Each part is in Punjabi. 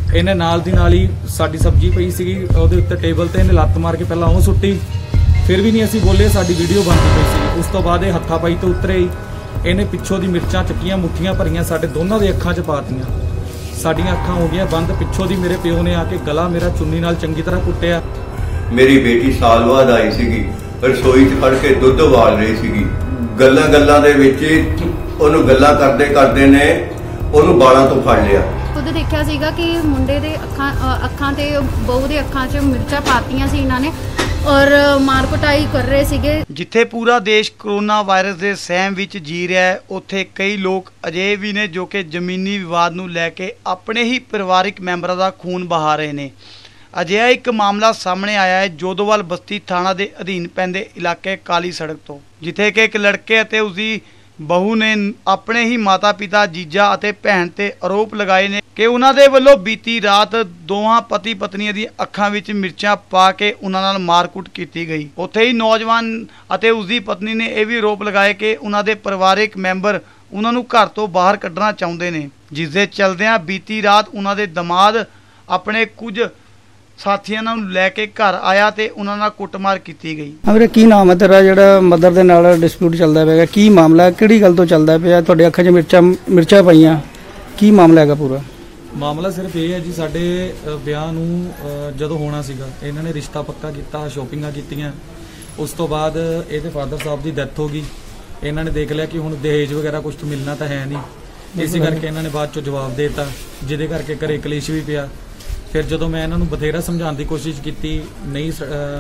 ਇਹਨੇ ਨਾਲ ਦੀ ਨਾਲ ਹੀ ਸਾਡੀ ਸਬਜ਼ੀ ਪਈ ਸੀਗੀ ਉਹਦੇ ਉੱਤੇ ਟੇਬਲ ਤੇ ਇਹਨੇ ਲੱਤ ਮਾਰ ਕੇ ਪਹਿਲਾਂ ਉਹ ਸੁੱਟੀ, ਫਿਰ ਵੀ ਨਹੀਂ ਅਸੀਂ ਬੋਲੇ, ਸਾਡੀ ਵੀਡੀਓ ਬਣਦੀ ਪਈ ਸੀ। ਉਸ ਤੋਂ ਬਾਅਦ ਇਹ ਹੱਥਾਂ ਪਾਈ ਤੋਂ ਉਤਰੇ ਹੀ ਇਹਨੇ ਪਿੱਛੋਂ ਦੀ ਮਿਰਚਾਂ ਚੱਕੀਆਂ, ਮੁੱਠੀਆਂ ਭਰੀਆਂ ਸਾਡੇ ਦੋਨਾਂ ਦੇ ਅੱਖਾਂ 'ਚ ਪਾਤੀਆਂ। ਸਾਡੀਆਂ ਅੱਖਾਂ ਹੋ ਗਈਆਂ ਬੰਦ। ਪਿੱਛੋਂ ਦੀ ਮੇਰੇ ਪਿਓ ਨੇ ਆ ਕੇ ਗਲਾ ਮੇਰਾ ਚੁੰਨੀ ਨਾਲ ਚੰਗੀ ਤਰ੍ਹਾਂ ਕੁੱਟਿਆ। ਮੇਰੀ ਬੇਟੀ ਸਾਲ ਬਾਅਦ ਆਈ ਸੀਗੀ, ਰਸੋਈ 'ਚ ਖੜ ਕੇ ਦੁੱਧ ਉਬਾਲ ਰਹੀ ਸੀਗੀ। ਗੱਲਾਂ ਦੇ ਵਿੱਚ ਉਹਨੂੰ ਗੱਲਾਂ ਕਰਦੇ ਨੇ ਉਹਨੂੰ ਬਾਲਾਂ ਤੋਂ ਫੜ ਲਿਆ। ਖੁਦ ਦੇਖਿਆ ਸੀਗਾ ਕਿ ਮੁੰਡੇ ਦੇ ਅੱਖਾਂ ਤੇ ਬਹੂ ਦੇ ਅੱਖਾਂ 'ਚ ਮਿਰਚਾਂ ਪਾਤੀਆਂ ਸੀ ਇਹਨਾਂ ਨੇ ਔਰ ਮਾਰ ਕੁਟਾਈ ਕਰ ਰਹੇ ਸੀਗੇ। ਜਿੱਥੇ ਪੂਰਾ ਦੇਸ਼ ਕੋਰੋਨਾ ਵਾਇਰਸ ਦੇ ਸਹਿਮ ਵਿੱਚ ਜੀ ਰਿਹਾ ਹੈ, ਉੱਥੇ ਕਈ ਲੋਕ ਅਜਿਹੇ ਵੀ ਨੇ ਜੋ ਕਿ ਜ਼ਮੀਨੀ ਵਿਵਾਦ ਨੂੰ ਲੈ ਕੇ ਆਪਣੇ ਹੀ ਪਰਿਵਾਰਿਕ ਮੈਂਬਰਾਂ ਦਾ ਖੂਨ ਬਹਾ ਰਹੇ ਨੇ। ਅਜਿਹਾ ਇੱਕ ਮਾਮਲਾ ਸਾਹਮਣੇ ਆਇਆ ਹੈ ਜੋਧੋਵਾਲ ਬਸਤੀ ਥਾਣਾ ਦੇ ਅਧੀਨ ਪੈਂਦੇ ਇਲਾਕੇ ਕਾਲੀ ਸੜਕ ਤੋਂ, ਜਿੱਥੇ ਕਿ ਇੱਕ ਲੜਕੇ ਅਤੇ ਉਸਦੀ ਬਹੂ ਨੇ ਆਪਣੇ ਹੀ ਮਾਤਾ ਪਿਤਾ, ਜੀਜਾ ਅਤੇ ਭੈਣ ਤੇ ਆਰੋਪ ਲਗਾਏ ਨੇ ਕਿ ਉਹਨਾਂ ਦੇ ਵੱਲੋਂ ਬੀਤੀ ਰਾਤ ਦੋਹਾਂ ਪਤੀ ਪਤਨੀਆਂ ਦੀ ਅੱਖਾਂ ਵਿੱਚ ਮਿਰਚਾਂ ਪਾ ਕੇ ਉਹਨਾਂ ਨਾਲ ਮਾਰਕੁੱਟ ਕੀਤੀ ਗਈ। ਉੱਥੇ ਹੀ ਨੌਜਵਾਨ ਅਤੇ ਉਸਦੀ ਪਤਨੀ ਨੇ ਇਹ ਵੀ ਆਰੋਪ ਲਗਾਏ ਕਿ ਉਹਨਾਂ ਦੇ ਪਰਿਵਾਰਕ ਮੈਂਬਰ ਉਹਨਾਂ ਨੂੰ ਘਰ ਤੋਂ ਬਾਹਰ ਕੱਢਣਾ ਚਾਹੁੰਦੇ ਨੇ, ਜਿਸ ਦੇ ਚਲਦਿਆਂ ਬੀਤੀ ਰਾਤ ਉਹਨਾਂ ਦੇ ਦਮਾਦ ਆਪਣੇ ਕੁਝ ਸਾਥੀਆਂ ਨੂੰ ਲੈ ਕੇ ਘਰ ਆਇਆ ਤੇ ਉਹਨਾਂ ਨਾਲ ਕੁੱਟਮਾਰ ਕੀਤੀ ਗਈ। ਵੀਰੇ ਕੀ ਨਾਮ ਹੈ ਤੇਰਾ? ਜਿਹੜਾ ਮਦਰ ਦੇ ਨਾਲ ਡਿਸਪਿਊਟ ਚੱਲਦਾ ਪਿਆ, ਕੀ ਮਾਮਲਾ, ਕਿਹੜੀ ਗੱਲ ਤੋਂ ਚੱਲਦਾ ਪਿਆ? ਤੁਹਾਡੇ ਅੱਖਾਂ 'ਚ ਮਿਰਚਾਂ ਪਾਈਆਂ, ਕੀ ਮਾਮਲਾ ਹੈਗਾ ਪੂਰਾ? ਮਾਮਲਾ ਸਿਰਫ ਇਹ ਹੈ ਜੀ, ਸਾਡੇ ਵਿਆਹ ਨੂੰ ਜਦੋਂ ਹੋਣਾ ਸੀਗਾ ਇਹਨਾਂ ਨੇ ਰਿਸ਼ਤਾ ਪੱਕਾ ਕੀਤਾ, ਸ਼ੋਪਿੰਗਾਂ ਕੀਤੀਆਂ। ਉਸ ਤੋਂ ਬਾਅਦ ਇਹਦੇ ਫਾਦਰ ਸਾਹਿਬ ਦੀ ਡੈਥ ਹੋ ਗਈ। ਇਹਨਾਂ ਨੇ ਦੇਖ ਲਿਆ ਕਿ ਹੁਣ ਦਹੇਜ ਵਗੈਰਾ ਕੁਝ ਮਿਲਣਾ ਤਾਂ ਹੈ ਨਹੀਂ, ਇਸੇ ਕਰਕੇ ਇਹਨਾਂ ਨੇ ਬਾਅਦ 'ਚੋਂ ਜਵਾਬ ਦੇ ਦਿੱਤਾ, ਜਿਹਦੇ ਕਰਕੇ ਘਰੇ ਕਲੇਸ਼ ਵੀ ਪਿਆ। ਫਿਰ ਜਦੋਂ ਮੈਂ ਇਹਨਾਂ ਨੂੰ ਬਥੇਰਾ ਸਮਝਾਉਣ ਦੀ ਕੋਸ਼ਿਸ਼ ਕੀਤੀ, ਨਹੀਂ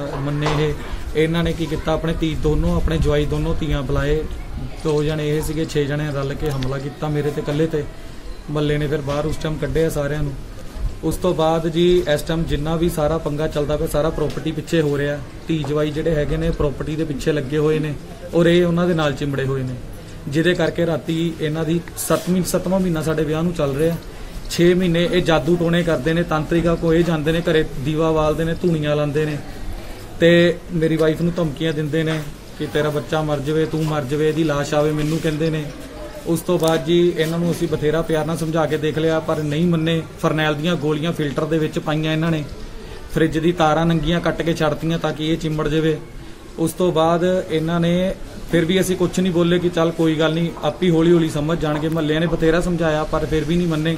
ਮੰਨੇ ਇਹਨਾਂ ਨੇ ਕੀ ਕੀਤਾ, ਆਪਣੇ ਆਪਣੇ ਜਵਾਈ ਦੋਨੋਂ ਧੀਆਂ ਬੁਲਾਏ, 2 ਜਣੇ ਇਹ ਸੀਗੇ, 6 ਜਣੇ ਰਲ ਕੇ ਹਮਲਾ ਕੀਤਾ ਮੇਰੇ ਤੇ ਇਕੱਲੇ ਤੇ। ਮੱਲੇ ਨੇ ਫਿਰ ਬਾਹਰ ਉਸ ਟਾਈਮ ਕੱਢਿਆ ਸਾਰਿਆਂ ਨੂੰ। ਉਸ ਤੋਂ ਬਾਅਦ ਜੀ ਇਸ ਟਾਈਮ ਜਿੰਨਾ ਵੀ ਸਾਰਾ ਪੰਗਾ ਚੱਲਦਾ ਪਿਆ ਸਾਰਾ ਪ੍ਰਾਪਰਟੀ ਪਿੱਛੇ ਹੋ ਰਿਹਾ। ਧੀ ਜਵਾਈ ਜਿਹੜੇ ਹੈਗੇ ਨੇ ਪ੍ਰਾਪਰਟੀ ਦੇ ਪਿੱਛੇ ਲੱਗੇ ਹੋਏ ਨੇ ਔਰ ਇਹ ਉਹਨਾਂ ਦੇ ਨਾਲ ਚਿੰਬੜੇ ਹੋਏ ਨੇ, ਜਿਹਦੇ ਕਰਕੇ ਰਾਤੀ ਇਹਨਾਂ ਦੀ 7ਵਾਂ ਮਹੀਨਾ ਸਾਡੇ ਵਿਆਹ ਨੂੰ ਚੱਲ ਰਿਹਾ। 6 ਮਹੀਨੇ ਇਹ ਜਾਦੂ ਟੋਣੇ ਕਰਦੇ ਨੇ, ਤਾਂਤਰਿਕਾ ਕੋ ਇਹ ਜਾਂਦੇ ਨੇ, ਘਰੇ ਦੀਵਾ ਬਾਲਦੇ ਨੇ, ਧੂਣੀਆਂ ਲਾਉਂਦੇ ਨੇ ਤੇ ਮੇਰੀ ਵਾਈਫ ਨੂੰ ਧਮਕੀਆਂ ਦਿੰਦੇ ਨੇ ਕਿ ਤੇਰਾ ਬੱਚਾ ਮਰ ਜਾਵੇ, ਤੂੰ ਮਰ ਜਾਵੇ, ਇਹਦੀ ਲਾਸ਼ ਆਵੇ, ਮੈਨੂੰ ਕਹਿੰਦੇ ਨੇ। ਉਸ ਤੋਂ ਬਾਅਦ ਜੀ ਇਹਨਾਂ ਨੂੰ ਅਸੀਂ ਬਥੇਰਾ ਪਿਆਰ ਨਾਲ ਸਮਝਾ ਕੇ ਦੇਖ ਲਿਆ ਪਰ ਨਹੀਂ ਮੰਨੇ। ਫਰਨੈਲ ਦੀਆਂ ਗੋਲੀਆਂ ਫਿਲਟਰ ਦੇ ਵਿੱਚ ਪਾਈਆਂ ਇਹਨਾਂ ਨੇ, ਫ੍ਰਿਜ ਦੀ ਤਾਰਾਂ ਨੰਗੀਆਂ ਕੱਟ ਕੇ ਛੱਡਤੀਆਂ ਤਾਂ ਕਿ ਇਹ ਚਿੰਬੜ ਜਾਵੇ। ਉਸ ਤੋਂ ਬਾਅਦ ਇਹਨਾਂ ਨੇ ਫਿਰ ਵੀ ਅਸੀਂ ਕੁਝ ਨਹੀਂ ਬੋਲੇ ਕਿ ਚੱਲ ਕੋਈ ਗੱਲ ਨਹੀਂ, ਆਪੀ ਹੌਲੀ ਹੌਲੀ ਸਮਝ ਜਾਣਗੇ। ਮਹੱਲਿਆਂ ਨੇ ਬਥੇਰਾ ਸਮਝਾਇਆ ਪਰ ਫਿਰ ਵੀ ਨਹੀਂ ਮੰਨੇ।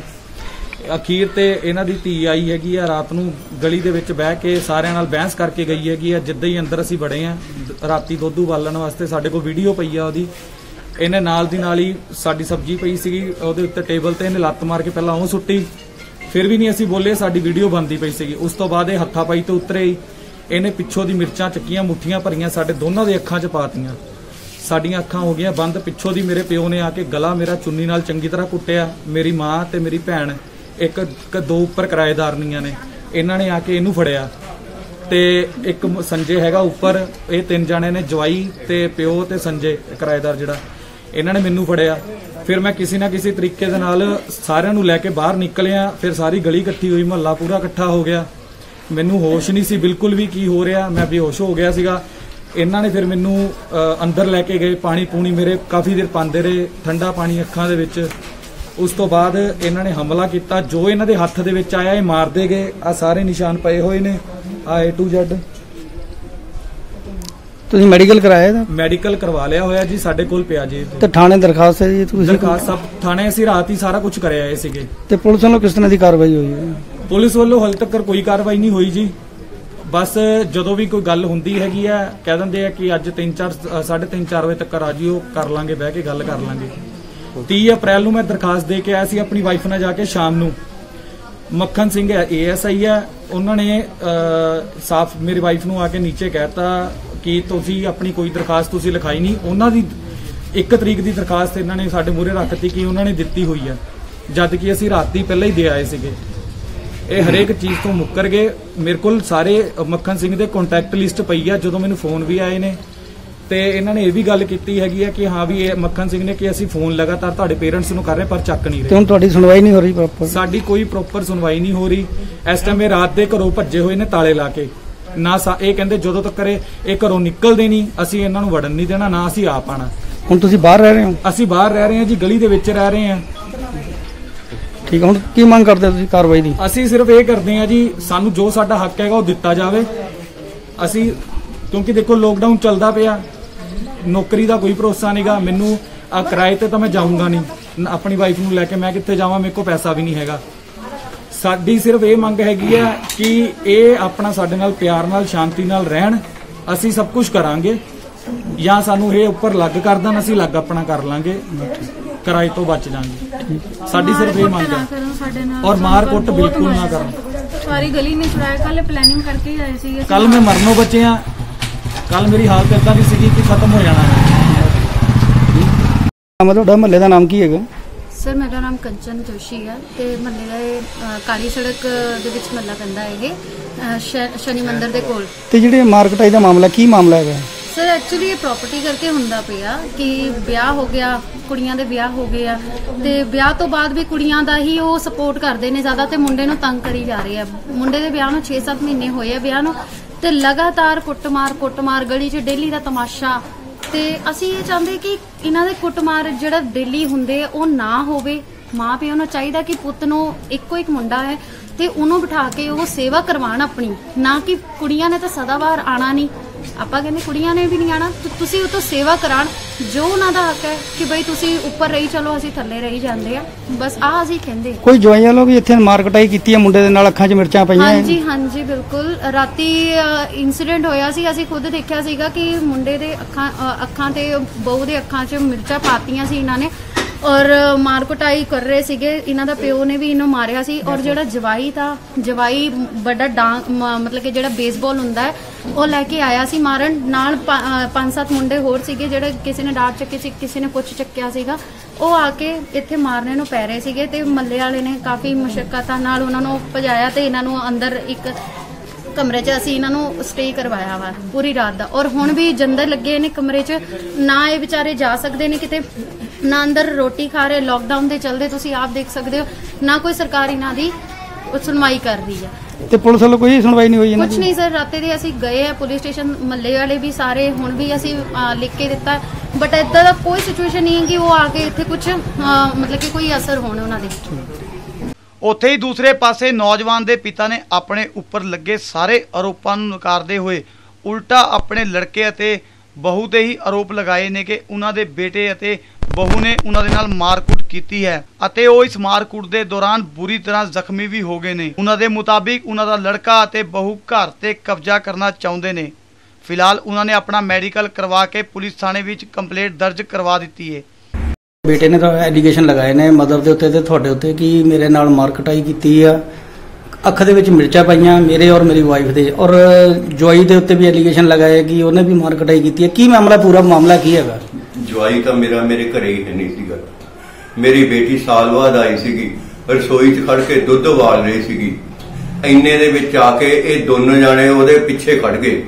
ਅਖੀਰ ਤੇ ਇਹਨਾਂ ਦੀ ਧੀ ਆਈ ਹੈਗੀ ਆ, ਰਾਤ ਨੂੰ ਗਲੀ ਦੇ ਵਿੱਚ ਬਹਿ ਕੇ ਸਾਰਿਆਂ ਨਾਲ ਬਹਿਸ ਕਰਕੇ ਗਈ ਹੈਗੀ ਆ। ਜਿੱਦਾਂ ਹੀ ਅੰਦਰ ਅਸੀਂ ਵੜੇ ਆ ਰਾਤੀ ਦੁੱਧ ਉਬਾਲਣ ਵਾਸਤੇ, ਸਾਡੇ ਕੋਲ ਵੀਡੀਓ ਪਈ ਆ ਉਹਦੀ, ਇਹਨੇ ਨਾਲ ਦੀ ਨਾਲ ਹੀ ਸਾਡੀ ਸਬਜ਼ੀ ਪਈ ਸੀਗੀ ਉਹਦੇ ਉੱਤੇ ਟੇਬਲ ਤੇ ਇਹਨੇ ਲੱਤ ਮਾਰ ਕੇ ਪਹਿਲਾਂ ਉਹ ਸੁੱਟੀ, ਫਿਰ ਵੀ ਨਹੀਂ ਅਸੀਂ ਬੋਲੇ, ਸਾਡੀ ਵੀਡੀਓ ਬਣਦੀ ਪਈ ਸੀਗੀ। ਉਸ ਤੋਂ ਬਾਅਦ ਇਹ ਹੱਥਾਂ ਪਾਈ ਤੋਂ ਉਤਰੇ ਹੀ ਇਹਨੇ ਪਿੱਛੋਂ ਦੀ ਮਿਰਚਾਂ ਚੱਕੀਆਂ, ਮੁੱਠੀਆਂ ਭਰੀਆਂ, ਸਾਡੇ ਦੋਨਾਂ ਦੇ ਅੱਖਾਂ 'ਚ ਪਾਤੀਆਂ। ਸਾਡੀਆਂ ਅੱਖਾਂ ਹੋ ਗਈਆਂ ਬੰਦ। ਪਿੱਛੋਂ ਦੀ ਮੇਰੇ ਪਿਓ ਨੇ ਆ ਕੇ ਗਲਾ ਮੇਰਾ ਚੁੰਨੀ ਨਾਲ ਚੰਗੀ ਤਰ੍ਹਾਂ ਕੁੱਟਿਆ। ਮੇਰੀ ਮਾਂ ਤੇ ਮੇਰੀ ਭੈਣ, ਇੱਕ 2 ਉੱਪਰ ਕਿਰਾਏਦਾਰਨੀਆਂ ਨੇ, ਇਹਨਾਂ ਨੇ ਆ ਕੇ ਇਹਨੂੰ ਫੜਿਆ ਤੇ ਇੱਕ ਸੰਜੇ ਹੈਗਾ ਉੱਪਰ। ਇਹ 3 ਜਣੇ ਨੇ, ਜਵਾਈ ਤੇ ਪਿਓ ਤੇ ਸੰਜੇ ਕਿਰਾਏਦਾਰ ਜਿਹੜਾ, ਇਹਨਾਂ ਨੇ ਮੈਨੂੰ ਫੜਿਆ। ਫਿਰ ਮੈਂ ਕਿਸੇ ਨਾ ਕਿਸੇ ਤਰੀਕੇ ਦੇ ਨਾਲ ਸਾਰਿਆਂ ਨੂੰ ਲੈ ਕੇ ਬਾਹਰ ਨਿਕਲਿਆ। ਫਿਰ ਸਾਰੀ ਗਲੀ ਇਕੱਠੀ ਹੋਈ, ਮਹੱਲਾ ਪੂਰਾ ਇਕੱਠਾ ਹੋ ਗਿਆ। ਮੈਨੂੰ ਹੋਸ਼ ਨਹੀਂ ਸੀ ਬਿਲਕੁਲ ਵੀ ਕੀ ਹੋ ਰਿਹਾ, ਮੈਂ ਬੇਹੋਸ਼ ਹੋ ਗਿਆ ਸੀਗਾ। ਇਹਨਾਂ ਨੇ ਫਿਰ ਮੈਨੂੰ ਅੰਦਰ ਲੈ ਕੇ ਗਏ, ਪਾਣੀ ਪੂਣੀ ਮੇਰੇ ਕਾਫੀ ਦੇਰ ਪਾਉਂਦੇ ਰਹੇ, ਠੰਡਾ ਪਾਣੀ ਅੱਖਾਂ ਦੇ ਵਿੱਚ। ਉਸ ਤੋਂ ਬਾਅਦ ਇਹਨਾਂ ਨੇ ਹਮਲਾ ਕੀਤਾ, ਜੋ ਇਹਨਾਂ ਦੇ ਹੱਥ ਦੇ ਵਿੱਚ ਆਇਆ ਇਹ ਮਾਰਦੇ ਗਏ। ਆ ਸਾਰੇ ਨਿਸ਼ਾਨ ਪਏ ਹੋਏ ਨੇ, ਆ A to Z। ਤੁਸੀਂ ਮੈਡੀਕਲ ਕਰਾਇਆ ਇਹਦਾ? ਮੈਡੀਕਲ ਕਰਵਾ ਲਿਆ ਹੋਇਆ ਜੀ, ਸਾਡੇ ਕੋਲ ਪਿਆ ਜੀ। ਤੇ ਥਾਣੇ ਦਰਖਾਸਤ ਹੈ ਜੀ? ਤੁਸੀਂ ਦਰਖਾਸਤ ਸਭ ਥਾਣੇ ਅਸੀਂ ਰਾਤ ਹੀ ਸਾਰਾ ਕੁਝ ਕਰਿਆ ਆਏ ਸੀਗੇ। ਤੇ ਪੁਲਿਸ ਵੱਲੋਂ ਕਿਸ ਤਰ੍ਹਾਂ ਦੀ ਕਾਰਵਾਈ ਹੋਈ ਹੈ? ਪੁਲਿਸ ਵੱਲੋਂ ਹਾਲੇ ਤੱਕ ਕੋਈ ਕਾਰਵਾਈ ਨਹੀਂ ਹੋਈ ਜੀ। ਬਸ ਜਦੋਂ ਵੀ ਕੋਈ ਗੱਲ ਹੁੰਦੀ ਹੈਗੀ ਆ ਕਹਿ ਦਿੰਦੇ ਆ ਕਿ ਅੱਜ 3-4 ਵਜੇ ਤੱਕ ਆ ਜਿਓ, ਕਰ ਲਾਂਗੇ, ਬਹਿ ਕੇ ਗੱਲ ਕਰ ਲਾਂਗੇ। 30 ਅਪ੍ਰੈਲ ਨੂੰ ਮੈਂ ਦਰਖਾਸਤ ਦੇ ਕੇ ਆਇਆ ਸੀ ਆਪਣੀ ਵਾਈਫ ਨਾਲ ਜਾ ਕੇ ਸ਼ਾਮ ਨੂੰ। ਮੱਖਣ ਸਿੰਘ ASI ਹੈ, ਉਹਨਾਂ ਨੇ ਸਾਫ਼ ਮੇਰੀ ਵਾਈਫ ਨੂੰ ਆ ਕੇ ਨੀਚੇ ਕਹਿਤਾ ਕਿ ਤੁਸੀਂ ਆਪਣੀ ਕੋਈ ਦਰਖਾਸਤ ਤੁਸੀਂ ਲਿਖਾਈ ਨਹੀਂ। ਉਹਨਾਂ ਦੀ 1 ਤਰੀਕ ਦੀ ਦਰਖਾਸਤ ਇਹਨਾਂ ਨੇ ਸਾਡੇ ਮੂਹਰੇ ਰੱਖਤੀ ਕਿ ਉਹਨਾਂ ਨੇ ਦਿੱਤੀ ਹੋਈ ਹੈ, ਜਦ ਕਿ ਅਸੀਂ ਰਾਤੀ ਪਹਿਲਾਂ ਹੀ ਦੇ ਆਏ ਸੀਗੇ। ਇਹ ਹਰੇਕ ਚੀਜ਼ ਤੋਂ ਮੁੱਕਰ ਗਏ। ਮੇਰੇ ਕੋਲ ਸਾਰੇ ਮੱਖਣ ਸਿੰਘ ਦੇ ਕੰਟੈਕਟ ਲਿਸਟ ਪਈ ਆ, ਜਦੋਂ ਮੈਨੂੰ ਫੋਨ ਵੀ ਆਏ ਨੇ। ਤੇ ਇਹਨਾਂ ਨੇ ਇਹ ਵੀ ਗੱਲ ਕੀਤੀ ਹੈਗੀ ਆ ਕਿ ਹਾਂ ਵੀ ਇਹ ਮੱਖਣ ਸਿੰਘ ਨੇ ਕਿ ਅਸੀਂ ਫੋਨ ਲਗਾਤਾਰ ਤੁਹਾਡੇ ਪੇਰੈਂਟਸ ਨੂੰ ਕਰ ਰਹੇ ਪਰ ਚੱਕ ਨਹੀਂ ਰਹੇ। ਤੇ ਹੁਣ ਤੁਹਾਡੀ ਸੁਣਵਾਈ ਨਹੀਂ ਹੋ ਰਹੀ ਪ੍ਰੋਪਰ? ਸਾਡੀ ਕੋਈ ਪ੍ਰੋਪਰ ਸੁਣਵਾਈ ਨਹੀਂ ਹੋ ਰਹੀ। ਇਸ ਟਾਈਮ ਇਹ ਰਾਤ ਦੇ ਘਰੋਂ ਭੱਜੇ ਹੋਏ ਨੇ ਤਾਲੇ ਲਾ ਕੇ। ਨਾ ਇਹ ਕਹਿੰਦੇ ਜਦੋਂ ਤੱਕ ਇਹ ਘਰੋਂ ਨਿਕਲਦੇ ਨਹੀਂ ਅਸੀਂ ਇਹਨਾਂ ਨੂੰ ਵੜਨ ਨਹੀਂ ਦੇਣਾ, ਨਾ ਅਸੀਂ ਆਪ ਆਣਾ। ਹੁਣ ਤੁਸੀਂ ਬਾਹਰ ਰਹਿ ਰਹੇ ਹੋ? ਅਸੀਂ ਬਾਹਰ ਰਹਿ ਰਹੇ ਹਾਂ ਜੀ, ਗਲੀ ਦੇ ਵਿੱਚ ਰਹਿ ਰਹੇ ਹਾਂ। ਠੀਕ ਹੈ, ਹੁਣ ਕੀ ਮੰਗ ਕਰਦੇ ਹੋ ਤੁਸੀਂ ਕਾਰਵਾਈ ਦੀ? ਅਸੀਂ ਸਿਰਫ ਇਹ ਕਰਦੇ ਹਾਂ ਜੀ, ਸਾਨੂੰ ਜੋ ਸਾਡਾ ਹੱਕ ਹੈਗਾ ਉਹ ਦਿੱਤਾ ਜਾਵੇ। ਅਸੀਂ ਕਿਉਂਕਿ ਦੇਖੋ ਲੋਕਡਾਊਨ ਚੱਲਦਾ ਪਿਆ, ਨੌਕਰੀ ਦਾ ਕੋਈ ਭਰੋਸਾ ਨਹੀਂਗਾ। ਮੈਨੂੰ ਆ ਕਿਰਾਏ ਤੇ ਤਾਂ ਮੈਂ ਜਾਊਂਗਾ ਨਹੀਂ, ਆਪਣੀ ਵਾਈਫ ਨੂੰ ਲੈ ਕੇ ਮੈਂ ਕਿੱਥੇ ਜਾਵਾਂ, ਮੇਰੇ ਕੋਲ ਪੈਸਾ ਵੀ ਨਹੀਂ ਹੈਗਾ। ਸਾਡੀ ਸਿਰਫ ਇਹ ਮੰਗ ਹੈਗੀ ਆ ਕਿ ਇਹ ਆਪਣਾ ਸਾਡੇ ਨਾਲ ਪਿਆਰ ਨਾਲ ਸ਼ਾਂਤੀ ਨਾਲ ਰਹਿਣ। ਅਸੀਂ ਸਭ ਕੁਝ ਕਰਾਂਗੇ, ਜਾਂ ਸਾਨੂੰ ਇਹ ਉੱਪਰ ਲੱਗ ਕਰ ਦੇਣ, ਅਸੀਂ ਲੱਗ ਆਪਣਾ ਕਰ ਲਾਂਗੇ, ਕਿਰਾਏ ਤੋਂ ਬਚ ਜਾਾਂਗੇ। ਸਾਡੀ ਸਿਰਫ ਇਹ ਮੰਗ ਹੈ। ਔਰ ਮਾਰ ਕੁੱਟ ਬਿਲਕੁਲ ਨਾ ਕਰਨ। ਸਾਰੀ ਗਲੀ ਨੇ ਛੁਡਾਇਆ, ਕੱਲ ਪਲੈਨਿੰਗ ਕਰਕੇ ਆਏ ਸੀ। ਕੱਲ ਮੈਂ ਮਰਨੋਂ ਬਚਿਆ, ਕੱਲ ਮੇਰੀ ਹਾਲਤ ਇਦਾਂ ਦੀ ਸੀਗੀ ਕਿ ਖਤਮ ਹੋ ਜਾਣਾ ਹੈ। ਤੁਹਾਡਾ ਮਹੱਲੇ ਦਾ ਨਾਮ ਕੀ ਹੈਗਾ? ਸਰ ਮੇਰਾ ਨਾਮ ਕੰਚਨ ਜੋਸ਼ੀ ਹੈ ਤੇ ਮਹੱਲੇ ਦਾ ਕਾਲੀ ਸੜਕ ਦੇ ਵਿੱਚ ਮਹੱਲਾ ਪੈਂਦਾ ਹੈ ਇਹ, ਸ਼ਨੀ ਮੰਦਿਰ ਦੇ ਕੋਲ। ਤੇ ਜਿਹੜੇ ਮਾਰਕਟਾਈ ਦਾ ਮਾਮਲਾ, ਕੀ ਮਾਮਲਾ ਹੈਗਾ? ਸਰ ਐਕਚੁਅਲੀ ਇਹ ਪ੍ਰਾਪਰਟੀ ਕਰਕੇ ਹੁੰਦਾ ਪਿਆ ਕਿ ਵਿਆਹ ਹੋ ਗਿਆ, ਕੁੜੀਆਂ ਦੇ ਵਿਆਹ ਹੋ ਗਏ ਆ ਤੇ ਵਿਆਹ ਤੋਂ ਬਾਅਦ ਵੀ ਕੁੜੀਆਂ ਦਾ ਹੀ ਉਹ ਸਪੋਰਟ ਕਰਦੇ ਨੇ ਜ਼ਿਆਦਾ ਤੇ ਮੁੰਡੇ ਨੂੰ ਤੰਗ ਕਰੀ ਜਾ ਰਹੇ ਆ। ਮੁੰਡੇ ਦੇ ਵਿਆਹ ਨੂੰ 6-7 ਮਹੀਨੇ ਹੋਏ ਆ ਵਿਆਹ ਨੂੰ ਤੇ ਲਗਾਤਾਰ ਕੁੱਟਮਾਰ ਗਲੀ 'ਚ ਡੇਲੀ ਦਾ ਤਮਾਸ਼ਾ। ਤੇ ਅਸੀਂ ਇਹ ਚਾਹੁੰਦੇ ਕਿ ਇਹਨਾਂ ਦੇ ਕੁੱਟਮਾਰ ਜਿਹੜਾ ਡੇਲੀ ਹੁੰਦੇ ਉਹ ਨਾ ਹੋਵੇ। ਮਾਂ ਪਿਓ ਨੂੰ ਚਾਹੀਦਾ ਕਿ ਪੁੱਤ ਨੂੰ ਇੱਕੋ ਇੱਕ ਮੁੰਡਾ ਹੈ ਤੇ ਉਹਨੂੰ ਬਿਠਾ ਕੇ ਉਹ ਸੇਵਾ ਕਰਵਾਉਣ ਆਪਣੀ, ਨਾ ਕਿ ਕੁੜੀਆਂ ਨੇ ਤਾਂ ਸਦਾਬਹਾਰ ਆਣਾ ਨਹੀਂ। ਆਪਾਂ ਕਹਿੰਦੇ ਕੁੜੀਆਂ ਨੇ ਵੀ ਨਹੀਂ ਆਣਾ, ਤੁਸੀਂ ਉਹ ਤੋਂ ਸੇਵਾ ਕਰਾਣ ਜੋ ਉਹਨਾਂ ਦਾ ਹੱਕ ਹੈ ਕਿ ਬਈ ਤੁਸੀਂ ਉੱਪਰ ਰਹੀ ਚਲੋ, ਅਸੀਂ ਥੱਲੇ ਰਹੀ ਜਾਂਦੇ ਆ। ਬਸ ਆਹ ਅਸੀਂ ਕਹਿੰਦੇ। ਕੋਈ ਜਵਾਈਆਂ ਲੋਕ ਇੱਥੇ ਮਾਰਕਟਾਈ ਕੀਤੀ ਹੈ ਮੁੰਡੇ ਦੇ ਨਾਲ, ਅੱਖਾਂ 'ਚ ਮਿਰਚਾਂ ਪਈਆਂ? ਹਾਂਜੀ ਬਿਲਕੁਲ। ਰਾਤੀ ਇਨਸੀਡੈਂਟ ਹੋਇਆ ਸੀ, ਅਸੀਂ ਖੁਦ ਦੇਖਿਆ ਸੀਗਾ ਕਿ ਮੁੰਡੇ ਦੇ ਅੱਖਾਂ ਤੇ ਬਹੂ ਦੇ ਅੱਖਾਂ 'ਚ ਮਿਰਚਾਂ ਪਾਤੀਆਂ ਸੀ ਇਹਨਾਂ ਨੇ ਔਰ ਮਾਰ ਕੁਟਾਈ ਕਰ ਰਹੇ ਸੀਗੇ। ਇਹਨਾਂ ਦਾ ਪਿਓ ਨੇ ਵੀ ਇਹਨੂੰ ਮਾਰਿਆ ਸੀ ਔਰ ਜਿਹੜਾ ਜਵਾਈ ਵੱਡਾ ਮਤਲਬ ਕਿ ਜਿਹੜਾ ਬੇਸਬਾਲ ਹੁੰਦਾ ਹੈ ਉਹ ਲੈ ਕੇ ਆਇਆ ਸੀ ਮਾਰਨ। ਨਾਲ 5-7 ਮੁੰਡੇ ਹੋਰ ਸੀਗੇ, ਜਿਹੜੇ ਕਿਸੇ ਨੇ ਡਾਟ ਚੱਕੀ ਸੀ, ਕਿਸੇ ਨੇ ਕੁਛ ਚੱਕਿਆ ਸੀਗਾ। ਉਹ ਆ ਕੇ ਇੱਥੇ ਮਾਰਨੇ ਨੂੰ ਪੈ ਰਹੇ ਸੀਗੇ ਤੇ ਮੱਲੇ ਵਾਲੇ ਨੇ ਕਾਫੀ ਮੁਸ਼ੱਕਤਾਂ ਨਾਲ ਉਹਨਾਂ ਨੂੰ ਭਜਾਇਆ ਤੇ ਇਹਨਾਂ ਨੂੰ ਅੰਦਰ ਇੱਕ ਕਮਰੇ 'ਚ ਅਸੀਂ ਇਹਨਾਂ ਨੂੰ ਸਟੇ ਕਰਵਾਇਆ ਵਾ ਪੂਰੀ ਰਾਤ ਦਾ। ਔਰ ਹੁਣ ਵੀ ਜੰਦਰ ਲੱਗੇ ਨੇ ਕਮਰੇ 'ਚ, ਨਾ ਇਹ ਵਿਚਾਰੇ ਜਾ ਸਕਦੇ ਨੇ ਕਿਤੇ, ਨਾ ਅੰਦਰ ਰੋਟੀ ਖਾ ਰਹੇ। ਲੋਕਡਾਊਨ ਦੇ ਚੱਲਦੇ ਤੁਸੀਂ ਆਪ ਦੇਖ ਸਕਦੇ ਹੋ, ਨਾ ਕੋਈ ਸਰਕਾਰ ਇਹਨਾਂ ਦੀ ਸੁਣਵਾਈ ਕਰ ਰਹੀ ਹੈ। ਤੇ ਪੁਲਿਸ ਵੱਲੋਂ ਕੋਈ ਸੁਣਵਾਈ ਨਹੀਂ ਹੋਈ? ਕੁਝ ਨਹੀਂ ਸਰ, ਰਾਤੇ ਦੇ ਅਸੀਂ ਗਏ ਆ ਪੁਲਿਸ ਸਟੇਸ਼ਨ, ਮੱਲੇ ਵਾਲੇ ਵੀ ਸਾਰੇ, ਹੁਣ ਵੀ ਅਸੀਂ ਲਿਖ ਕੇ ਦਿੱਤਾ, ਬਟ ਇਦਾਂ ਦਾ ਕੋਈ ਸਿਚੁਏਸ਼ਨ ਨਹੀਂ ਹੈ ਕਿ ਉਹ ਆ ਕੇ ਇੱਥੇ ਕੁਝ ਮਤਲਬ ਕਿ ਕੋਈ ਅਸਰ ਹੋਣ ਉਹਨਾਂ ਦੇ। ਉੱਥੇ ਹੀ ਦੂਸਰੇ ਪਾਸੇ ਨੌਜਵਾਨ ਦੇ ਪਿਤਾ ਨੇ ਆਪਣੇ ਉੱਪਰ ਲੱਗੇ ਸਾਰੇ ਆਰੋਪਾਂ ਨੂੰ ਨਕਾਰਦੇ ਹੋਏ ਉਲਟਾ ਆਪਣੇ ਲੜਕੇ ਅਤੇ ਬਹੂ ਤੇ ਹੀ ਆਰੋਪ ਲਗਾਏ ਨੇ ਕਿ ਉਹਨਾਂ ਦੇ ਬੇਟੇ ਅਤੇ ਬਹੂ ਨੇ ਉਹਨਾਂ ਦੇ ਨਾਲ ਮਾਰਕੁੱਟ ਕੀਤੀ ਹੈ ਅਤੇ ਉਹ ਇਸ ਮਾਰਕੁੱਟ ਦੇ ਦੌਰਾਨ ਬੁਰੀ ਤਰ੍ਹਾਂ ਜ਼ਖਮੀ ਵੀ ਹੋ ਗਏ ਨੇ। ਉਹਨਾਂ ਦੇ ਮੁਤਾਬਿਕ ਉਹਨਾਂ ਦਾ ਲੜਕਾ ਅਤੇ ਬਹੂ ਘਰ ਤੇ ਕਬਜ਼ਾ ਕਰਨਾ ਚਾਹੁੰਦੇ ਨੇ। ਫਿਲਹਾਲ ਉਹਨਾਂ ਨੇ ਆਪਣਾ ਮੈਡੀਕਲ ਕਰਵਾ ਕੇ ਪੁਲਿਸ ਥਾਣੇ ਵਿੱਚ ਕੰਪਲੇਂਟ ਦਰਜ ਕਰਵਾ ਦਿੱਤੀ ਹੈ। ਬੇਟੇ ਨੇ ਤਾਂ ਐਲੀਗੇਸ਼ਨ ਲਗਾਏ ਨੇ ਮਦਰ ਦੇ ਉੱਤੇ ਤੇ ਤੁਹਾਡੇ ਉੱਤੇ ਕਿ ਮੇਰੇ ਨਾਲ ਮਾਰਕਟਾਈ ਕੀਤੀ ਆ, ਅੱਖ ਦੇ ਵਿੱਚ ਮਿਰਚਾਂ ਪਾਈਆਂ ਮੇਰੇ ਔਰ ਮੇਰੀ ਵਾਈਫ ਦੇ, ਔਰ ਜਵਾਈ ਦੇ ਉੱਤੇ ਵੀ ਐਲੀਗੇਸ਼ਨ ਲਗਾਏ ਕਿ ਉਹਨੇ ਵੀ ਮਾਰਕਟਾਈ ਕੀਤੀ ਹੈ। ਕੀ ਮਾਮਲਾ, ਪੂਰਾ ਮਾਮਲਾ ਕੀ ਹੈਗਾ? ਜਵਾਈ ਤਾਂ ਮੇਰਾ ਮੇਰੇ ਘਰੇ ਹੀ ਨਹੀਂ ਸੀਗਾ। ਮੇਰੀ ਬੇਟੀ ਸਾਲ ਬਾਅਦ ਆਈ ਸੀਗੀ, ਰਸੋਈ 'ਚ ਖੜ ਕੇ ਦੁੱਧ ਉਬਾਲ ਰਹੀ ਸੀਗੀ। ਇੰਨੇ ਦੇ ਵਿੱਚ ਆ ਕੇ ਇਹ ਦੋਨੋਂ ਜਾਣੇ ਉਹਦੇ ਪਿੱਛੇ ਖੜ ਗਏ।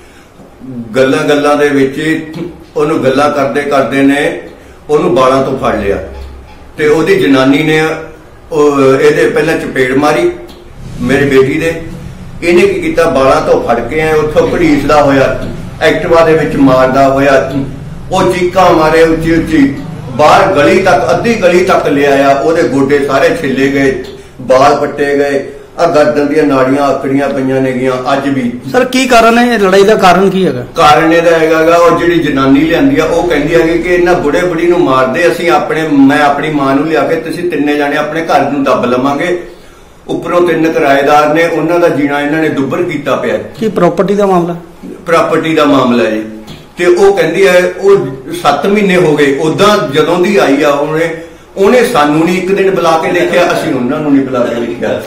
ਗੱਲਾਂ ਦੇ ਵਿੱਚ ਉਹਨੂੰ ਗੱਲਾਂ ਕਰਦੇ ਨੇ ਉਹਨੂੰ ਬਾਲਾਂ ਤੋਂ ਫੜ ਲਿਆ ਤੇ ਉਹਦੀ ਜਨਾਨੀ ਨੇ ਇਹਦੇ ਪਹਿਲਾਂ ਚਪੇੜ ਮਾਰੀ ਮੇਰੀ ਬੇਟੀ ਦੇ। ਇਹਨੇ ਕੀ ਕੀਤਾ, ਬਾਲਾਂ ਤੋਂ ਫੜ ਕੇ ਉੱਥੋਂ ਘੜੀਸਦਾ ਹੋਇਆ, ਐਕਟਿਵਾ ਦੇ ਵਿੱਚ ਮਾਰਦਾ ਹੋਇਆ, ਉਹ ਚੀਕਾਂ ਮਾਰੇ ਉੱਚੀ ਬਾਹਰ ਗਲੀ ਤੱਕ, ਅੱਧੀ ਗਲੀ ਤੱਕ ਲਿਆਇਆ। ਉਹਦੇ ਗੋਡੇ ਸਾਰੇ ਛਿੱਲੇ ਗਏ, ਬਾਲ ਪੱਟੇ ਗਏ, ਆ ਗਰਦਨ ਦੀਆਂ ਨਾੜੀਆਂ ਆਕੜੀਆਂ ਪਈਆਂ ਨੇਗੀਆਂ ਅੱਜ ਵੀ। ਸਰ ਕੀ ਕਾਰਨ ਹੈ ਲੜਾਈ ਦਾ? ਕਾਰਨ ਕੀ ਹੈਗਾ? ਕਾਰਨ ਇਹਦਾ ਹੈਗਾ ਉਹ ਜਿਹੜੀ ਜਨਾਨੀ ਲਿਆਂਦੀ ਆ ਉਹ ਕਹਿੰਦੀ ਹੈਗੀ ਕਿ ਇਹਨਾਂ ਬੁੜੇ ਬੁੜੀ ਨੂੰ ਮਾਰਦੇ, ਅਸੀਂ ਮੈਂ ਆਪਣੀ ਮਾਂ ਨੂੰ ਲਿਆ ਕੇ ਤੁਸੀਂ ਤਿੰਨੇ ਜਾਣੇ ਆਪਣੇ ਘਰ ਨੂੰ ਦੱਬ ਲਵਾਂਗੇ। ਉੱਪਰੋਂ 3 ਕਿਰਾਏਦਾਰ ਨੇ, ਉਹਨਾਂ ਦਾ ਜੀਣਾ ਇਹਨਾਂ ਨੇ ਦੁੱਬਰ ਕੀਤਾ ਪਿਆ। ਕੀ ਪ੍ਰਾਪਰਟੀ ਦਾ ਮਾਮਲਾ? ਪ੍ਰਾਪਰਟੀ ਦਾ ਮਾਮਲਾ ਜੀ। ਤੇ ਉਹ ਕਹਿੰਦੀ ਹੈ ਉਹ 7 ਮਹੀਨੇ ਹੋ ਗਏ ਉਦਾਂ ਜਦੋਂ ਦੀ ਆਈ ਆ ਉਹਨੇ ਸਾਨੂੰ ਨਹੀਂ ਇੱਕ ਦਿਨ ਬੁਲਾ ਕੇ ਦੇਖਿਆ, ਅਸੀਂ ਉਹਨਾਂ ਨੂੰ ਨਹੀਂ ਬੁਲਾ ਕੇ ਦੇਖਿਆ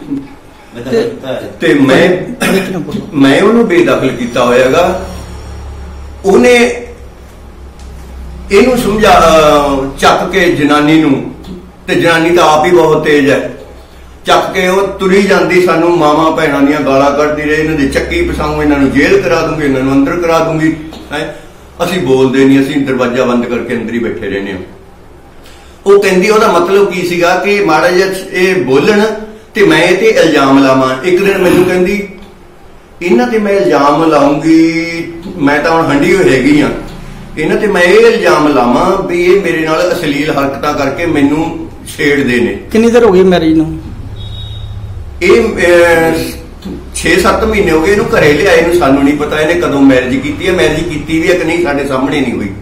ਤੇ ਮੈਂ ਉਹਨੂੰ ਬੇਦਖਲ ਕੀਤਾ ਹੋਇਆਗਾ। ਉਹਨੇ ਇਹਨੂੰ ਸਮਝਾ ਚੱਕ ਕੇ ਜਨਾਨੀ ਨੂੰ, ਤੇ ਜਨਾਨੀ ਤਾਂ ਆਪ ਹੀ ਬਹੁਤ ਤੇਜ਼ ਹੈ, ਚੱਕ ਕੇ ਉਹ ਤੁਰੀ ਜਾਂਦੀ, ਸਾਨੂੰ ਮਾਵਾਂ ਭੈਣਾਂ ਦੀਆਂ ਗਾਲਾਂ ਕੱਢਦੀ ਰਹੀ, ਇਹਨਾਂ ਦੀ ਚੱਕੀ ਪਸਾਉਂ, ਇਹਨਾਂ ਨੂੰ ਜੇਲ੍ਹ ਕਰਾ ਦੂੰਗੀ, ਇਹਨਾਂ ਨੂੰ ਅੰਦਰ ਕਰਾ ਦੂੰਗੀ। ਅਸੀਂ ਬੋਲਦੇ ਨਹੀਂ, ਅਸੀਂ ਦਰਵਾਜ਼ਾ ਬੰਦ ਕਰਕੇ ਅੰਦਰ ਹੀ ਬੈਠੇ ਰਹਿੰਦੇ ਹਾਂ। ਉਹ ਕਹਿੰਦੀ ਉਹਦਾ ਮਤਲਬ ਕੀ ਸੀਗਾ ਕਿ ਮਾੜਾ ਜਿਹਾ ਇਹ ਬੋਲਣ ਤੇ ਮੈਂ ਇਹ ਤੇ ਇਲਜ਼ਾਮ ਲਾਵਾਂ। ਇੱਕ ਦਿਨ ਮੈਨੂੰ ਕਹਿੰਦੀ ਇਹਨਾਂ ਤੇ ਮੈਂ ਇਲਜ਼ਾਮ ਲਾਉਂਗੀ, ਮੈਂ ਤਾਂ ਹੁਣ ਹੰਡੀ ਹੋਈ ਹੈਗੀ ਆ, ਇਹਨਾਂ ਤੇ ਮੈਂ ਇਹ ਇਲਜ਼ਾਮ ਲਾਵਾਂ ਵੀ ਇਹ ਮੇਰੇ ਨਾਲ ਅਸ਼ਲੀਲ ਹਰਕਤਾਂ ਕਰਕੇ ਮੈਨੂੰ ਛੇੜਦੇ ਨੇ। ਕਿੰਨੀ ਦੇਰ ਹੋ ਗਈ ਮੈਰਿਜ ਨੂੰ? ਇਹ 6-7 ਮਹੀਨੇ ਹੋ ਗਏ ਇਹਨੂੰ ਘਰੇ ਲਿਆਏ ਨੂੰ। ਸਾਨੂੰ ਨਹੀਂ ਪਤਾ ਇਹਨੇ ਕਦੋਂ ਮੈਰਿਜ ਕੀਤੀ ਹੈ, ਮੈਰਿਜ ਕੀਤੀ ਵੀ ਹੈ ਕਿ ਨਹੀਂ ਸਾਡੇ ਸਾਹਮਣੇ ਨਹੀਂ ਹੋਈ।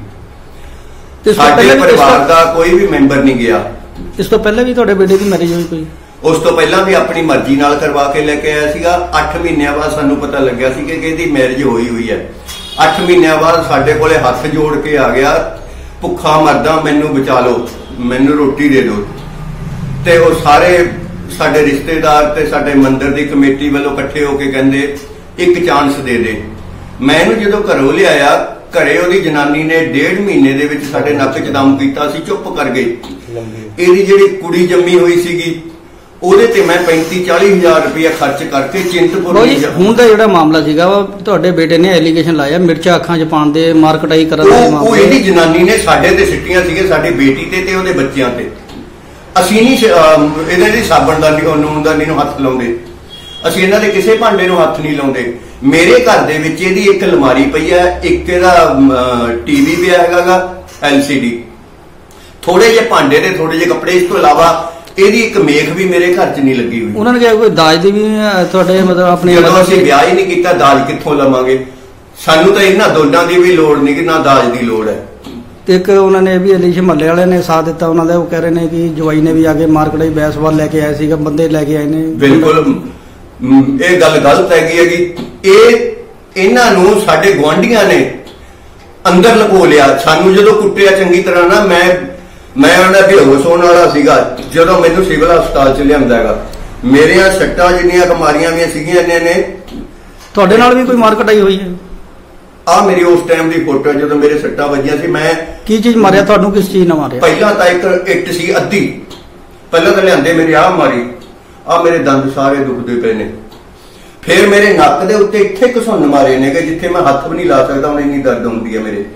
ਸਾਡੇ ਪਰਿਵਾਰ ਦਾ ਕੋਈ ਵੀ ਮੈਂਬਰ ਨਹੀਂ ਗਿਆ। ਇਸ ਤੋਂ ਪਹਿਲਾਂ ਵੀ ਤੁਹਾਡੇ ਬੇਟੇ ਦੀ ਮੈਰਿਜ ਹੋਈ ਕੋਈ? ਉਸ ਤੋਂ ਪਹਿਲਾਂ ਵੀ ਆਪਣੀ ਮਰਜ਼ੀ ਨਾਲ ਕਰਵਾ ਕੇ ਲੈ ਕੇ ਆਇਆ ਸੀਗਾ। 8 ਮਹੀਨਿਆਂ ਬਾਅਦ ਸਾਨੂੰ ਪਤਾ ਲੱਗਿਆ ਸੀ ਕਿ ਇਹਦੀ ਮੈਰਿਜ ਹੋਈ ਹੈ। 8 ਮਹੀਨਿਆਂ ਬਾਅਦ ਸਾਡੇ ਕੋਲੇ ਹੱਥ ਜੋੜ ਕੇ ਆ ਗਿਆ, ਭੁੱਖਾ ਮਰਦਾ, ਮੈਨੂੰ ਬਚਾ ਲਓ, ਮੈਨੂੰ ਰੋਟੀ ਦੇ ਦਿਓ। ਤੇ ਉਹ ਸਾਰੇ ਸਾਡੇ ਰਿਸ਼ਤੇਦਾਰ ਤੇ ਸਾਡੇ ਮੰਦਿਰ ਦੀ ਕਮੇਟੀ ਵੱਲੋਂ ਇਕੱਠੇ ਹੋ ਕੇ ਕਹਿੰਦੇ ਇੱਕ ਚਾਂਸ ਦੇ ਦੇ। ਮੈਂ ਇਹਨੂੰ ਜਦੋਂ ਘਰੋਂ ਲਿਆਇਆ, ਘਰੇ ਉਹਦੀ ਜਨਾਨੀ ਨੇ 1.5 ਮਹੀਨੇ ਦੇ ਵਿੱਚ ਸਾਡੇ ਨੱਕ 'ਚ ਦਮ ਕੀਤਾ ਸੀ, ਚੁੱਪ ਕਰ ਗਈ। ਇਹਦੀ ਜਿਹੜੀ ਕੁੜੀ ਜੰਮੀ ਹੋਈ ਸੀਗੀ ਉਹਦੇ ਤੇ ਮੈਂ 35-40 ਹਜ਼ਾਰ ਰੁਪਇਆ ਖਰਚ ਕਰਕੇ ਚਿੰਤਪੁਰ ਹੁਣ ਦਾ ਜਿਹੜਾ ਮਾਮਲਾ ਸੀਗਾ ਤੁਹਾਡੇ ਬੇਟੇ ਨੇ ਐਲੀਗੇਸ਼ਨ ਲਾਇਆ ਮਿਰਚਾਂ ਅੱਖਾਂ 'ਚ ਪਾਉਣ ਦੇ, ਮਾਰਕਟਾਈ ਕਰਨ ਦੇ ਮਾਮਲੇ। ਉਹ ਇਹਦੀ ਜਨਾਨੀ ਨੇ ਸਾਡੇ ਤੇ ਸਿੱਟੀਆਂ ਸੀਗੇ, ਸਾਡੀ ਬੇਟੀ ਤੇ ਉਹਦੇ ਬੱਚਿਆਂ ਤੇ। ਅਸੀਂ ਨਹੀਂ ਇਹਨਾਂ ਦੀ ਸਾਬਣਦਾਨੀ ਔਰ ਨੂਨਦਾਨੀ ਨੂੰ ਹੱਥ ਲਾਉਂਦੇ, ਅਸੀਂ ਇਹਨਾਂ ਦੇ ਕਿਸੇ ਭਾਂਡੇ ਨੂੰ ਹੱਥ ਨਹੀਂ ਲਾਉਂਦੇ। ਮੇਰੇ ਘਰ ਦੇ ਵਿੱਚ ਇਹਦੀ ਇੱਕ ਅਲਮਾਰੀ ਪਈ ਹੈ, ਇੱਕ ਇਹਦਾ ਟੀਵੀ ਪਿਆ ਹੈਗਾ LCD, ਥੋੜੇ ਜਿਹੇ ਭਾਂਡੇ ਤੇ ਥੋੜੇ ਜਿਹੇ ਕੱਪੜੇ। ਇਸ ਤੋਂ ਇਲਾਵਾ ਇਹਦੀ ਇੱਕ ਮੇਖ ਵੀ ਮੇਰੇ ਘਰ 'ਚ ਨਹੀਂ ਲੱਗੀ ਹੋਈ। ਉਹਨਾਂ ਨੇ ਕਿਹਾ ਕੋਈ ਦਾਜ ਦੀ ਵੀ ਤੁਹਾਡੇ ਮਤਲਬ ਆਪਣੇ? ਜਦੋਂ ਅਸੀਂ ਵਿਆਹ ਹੀ ਨਹੀਂ ਕੀਤਾ, ਦਾਜ ਕਿੱਥੋਂ ਲਵਾਂਗੇ? ਸਾਨੂੰ ਤਾਂ ਇਹਨਾਂ ਦੋਨਾਂ ਦੀ ਵੀ ਲੋੜ ਨਹੀਂ ਕਿ ਨਾ ਦਾਜ ਦੀ ਲੋੜ ਹੈ। ਤੇ ਇੱਕ ਉਹਨਾਂ ਨੇ ਵੀ ਅਲੀਸ਼ ਮਹੱਲੇ ਵਾਲੇ ਨੇ ਸਾਥ ਦਿੱਤਾ ਉਹਨਾਂ ਦਾ। ਉਹ ਕਹਿ ਰਹੇ ਨੇ ਕਿ ਜਵਾਈ ਨੇ ਵੀ ਆ ਕੇ ਮਾਰਕਟਾਈ ਬੈਸਵਾਲ ਲੈ ਕੇ ਆਇਆ ਸੀਗਾ, ਬੰਦੇ ਲੈ ਕੇ ਆਏ ਨੇ। ਬਿਲਕੁਲ ਇਹ ਗੱਲ ਗਲਤ ਹੈਗੀ। ਇਹਨਾਂ ਨੂੰ ਸਾਡੇ ਗੁਆਂਢੀਆਂ ਨੇ ਅੰਦਰ ਲਕੋ ਲਿਆ। ਸਾਨੂੰ ਜਦੋਂ ਕੁੱਟਿਆ ਚੰਗੀ ਤਰ੍ਹਾਂ ਨਾ, ਮੈਂ ਉਹਨਾਂ ਬੇਹੋਸ਼ ਹੋਣ ਵਾਲਾ ਸੀਗਾ ਜਦੋਂ ਮੈਨੂੰ ਸਿਵਲ ਹਸਪਤਾਲ 'ਚ ਲਿਆਂਦਾ ਹੈਗਾ। ਮੇਰੀਆਂ ਸੱਟਾਂ ਜਿੰਨੀਆਂ ਬਿਮਾਰੀਆਂ ਵੀ ਸੀਗੀਆਂ ਨੇ। ਤੁਹਾਡੇ ਨਾਲ ਵੀ ਕੋਈ ਮਾਰਕਟਾਈ ਹੋਈ ਹੈ? ਆ ਮੇਰੀ ਉਸ ਟਾਈਮ ਦੀ ਫੋਟੋ ਜਦੋਂ ਮੇਰੇ ਸੱਟਾਂ ਵੱਜੀਆਂ ਸੀ। ਮੈਂ ਕੀ ਚੀਜ਼ ਮਾਰਿਆ ਤੁਹਾਨੂੰ? ਕਿਸ ਚੀਜ਼ ਨਾਲ ਮਾਰਿਆ? ਪਹਿਲਾਂ ਤਾਂ ਇੱਕ ਇੱਟ ਸੀ ਅੱਧੀ, ਪਹਿਲਾਂ ਤਾਂ ਲਿਆਂਦੇ ਮੇਰੇ ਆਹ ਮਾਰੀ, ਆ ਮੇਰੇ ਦੰਦ ਸਾਰੇ ਦੁਖਦੇ ਪਏ ਨੇ। ਫਿਰ ਮੇਰੇ ਨੱਕ ਦੇ ਉੱਤੇ ਇੱਥੇ ਘਸੁੰਨ ਮਾਰੇ ਨੇ ਕਿ ਜਿੱਥੇ ਮੈਂ ਹੱਥ ਵੀ ਨਹੀਂ ਲਾ ਸਕਦਾ, ਹੁਣ ਇੰਨੀ ਦਰਦ ਹੁੰਦੀ ਹੈ ਮੇਰੇ।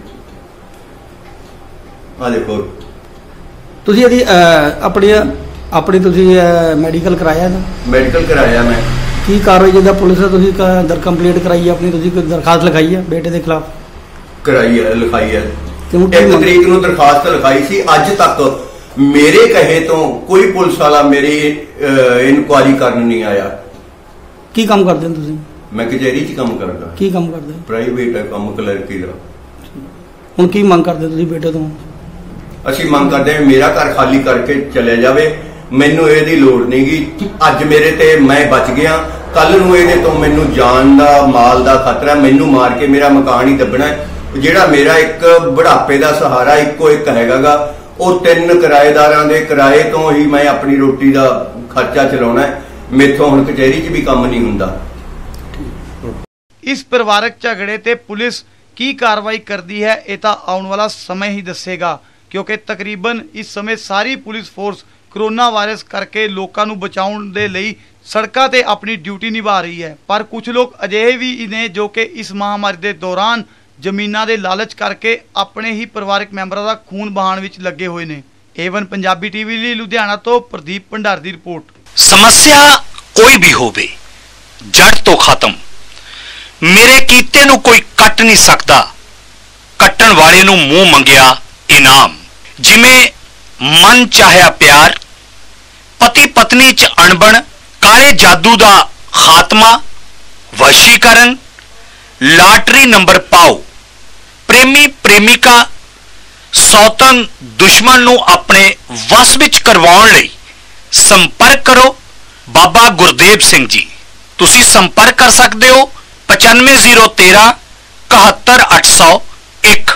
ਆ ਦੇਖੋ ਤੁਸੀਂ ਇਹਦੀ ਆਪਣੀ ਤੁਸੀਂ ਮੈਡੀਕਲ ਕਰਾਇਆ ਨਾ? ਮੈਡੀਕਲ ਕਰਾਇਆ ਮੈਂ। ਕੀ ਕਾਰਵਾਈ ਜਿਹਦਾ ਪੁਲਿਸ ਤੁਸੀਂ ਕੰਪਲੀਟ ਕਰਾਈ ਹੈ ਆਪਣੀ? ਤੁਸੀਂ ਕੋਈ ਦਰਖਾਸਤ ਲਿਖਾਈ ਹੈ ਬੇਟੇ ਦੇ ਖਿਲਾਫ? ਕਰਾਈ ਹੈ, ਲਿਖਾਈ ਹੈ। 1 ਤਰੀਕ ਨੂੰ ਦਰਖਾਸਤ ਲਿਖਾਈ ਸੀ। ਅੱਜ ਤੱਕ ਮੇਰੇ ਕਹੇ ਤੋਂ ਕੋਈ ਪੁਲਿਸ ਵਾਲਾ ਮੇਰੀ ਇਨਕੁਆਇਰੀ ਕਰਨ ਨਹੀਂ ਆਇਆ। ਕੀ ਕੰਮ ਕਰਦੇ ਹੋ ਤੁਸੀਂ? ਮੈਂ ਕਚਹਿਰੀ 'ਚ ਕੰਮ ਕਰਦਾ। ਕੀ ਕੰਮ ਕਰਦੇ ਹੋ? ਪ੍ਰਾਈਵੇਟ ਹੈ ਕੰਮ, ਕਲਰਕੀ ਦਾ। ਹੁਣ ਕੀ ਮੰਗ ਕਰਦੇ ਤੁਸੀਂ ਬੇਟੇ ਤੋਂ? ਅਸੀਂ ਮੰਗ ਕਰਦੇ ਹਾਂ ਮੇਰਾ ਘਰ ਖਾਲੀ ਕਰਕੇ ਚਲੇ ਜਾਵੇ, ਮੈਨੂੰ ਇਹਦੀ ਲੋੜ ਨਹੀਂਗੀ। ਅੱਜ ਮੇਰੇ ਤੇ ਮੈਂ ਬਚ ਗਿਆ, ਕੱਲ ਨੂੰ ਇਹਦੇ ਤੋਂ ਮੈਨੂੰ ਜਾਨ ਦਾ, ਮਾਲ ਦਾ ਖਤਰਾ। ਮੈਨੂੰ ਮਾਰ ਕੇ ਮੇਰਾ ਮਕਾਨ ਹੀ ਦੱਬਣਾ। ਜਿਹੜਾ ਮੇਰਾ ਇੱਕ ਬੁਢਾਪੇ ਦਾ ਸਹਾਰਾ ਇੱਕੋ ਇੱਕ ਹੈਗਾ, ਉਹ 3 ਕਿਰਾਏਦਾਰਾਂ ਦੇ ਕਿਰਾਏ ਤੋਂ ਹੀ ਮੈਂ ਆਪਣੀ ਰੋਟੀ ਦਾ ਖਰਚਾ ਚਲਾਉਣਾ। ਮੇਥੋਂ ਹੁਣ ਕਚਹਿਰੀ 'ਚ ਵੀ ਕੰਮ ਨਹੀਂ ਹੁੰਦਾ। ਇਸ ਪਰਿਵਾਰਕ ਝਗੜੇ ਤੇ ਪੁਲਿਸ ਕੀ ਕਾਰਵਾਈ ਕਰਦੀ ਹੈ ਇਹ ਤਾਂ ਆਉਣ ਵਾਲਾ ਸਮਾਂ ਹੀ ਦੱਸੇਗਾ, ਕਿਉਂਕਿ ਤਕਰੀਬਨ ਇਸ ਸਮੇਂ ਸਾਰੀ ਪੁਲਿਸ ਫੋਰਸ ਕੋਰੋਨਾ ਵਾਇਰਸ ਕਰਕੇ ਲੋਕਾਂ ਨੂੰ ਬਚਾਉਣ ਦੇ ਲਈ ਸੜਕਾਂ ਤੇ ਆਪਣੀ ਡਿਊਟੀ ਨਿਭਾ ਰਹੀ ਹੈ। ਪਰ ਕੁਝ ਲੋਕ ਅਜਿਹੇ ਵੀ ਨੇ ਜੋ ਕਿ ਇਸ ਮਹਾਮਾਰੀ ਦੇ ਦੌਰਾਨ ਜ਼ਮੀਨਾਂ ਦੇ ਲਾਲਚ ਕਰਕੇ ਆਪਣੇ ਹੀ ਪਰਿਵਾਰਕ ਮੈਂਬਰਾਂ ਦਾ ਖੂਨ ਬਹਾਉਣ ਵਿੱਚ ਲੱਗੇ ਹੋਏ ਨੇ। A1 ਪੰਜਾਬੀ ਟੀਵੀ ਲਈ ਲੁਧਿਆਣਾ ਤੋਂ ਪ੍ਰਦੀਪ ਭੰਡਾਰ ਦੀ ਰਿਪੋर्ट। समस्या कोई भी होवे जड़ तो खत्म, मेरे कीते नू कोई कट नहीं सकता, कट्टन वाले नू मुंह मंगिया इनाम। जिमें मन चाहया प्यार, पति पत्नी च अणबण, काले जादू दा खात्मा, वशीकरण, लाटरी नंबर पाओ, प्रेमी प्रेमिका सौतन दुश्मन नू अपने वस विच करवाउण लई संपर्क करो बाबा गुरदेव सिंह जी। तुसी संपर्क कर सकते हो 9501 71801।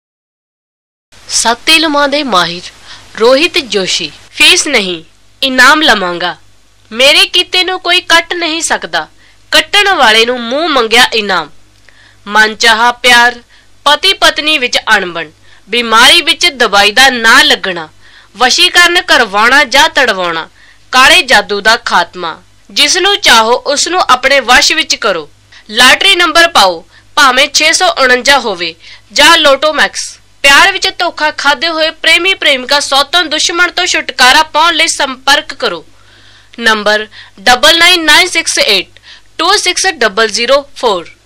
7 इल्मां दे माहिर रोहित जोशी। फीस नहीं इनाम लवांगा, मेरे कीते नू कोई कट नहीं सकता, कट्टण वाले नू मुंह मंगिया इनाम। मन चाहा प्यार, पति पत्नी विच अणबण, बीमारी विच दवाई दा ना लगना, वशीकरण करवाना जा तड़वाना, काले जादू दा खात्मा। जिसनू चाहो उसनू अपने वश विच करो। लाटरी नंबर पाओ, भावें 649 होवे जा लोटो मैक्स। प्यार विच धोखा खादे होए प्रेमी प्रेमिका सौतन दुश्मन तो छुटकारा पाउण लई संपर्क करो। नंबर 9996826004।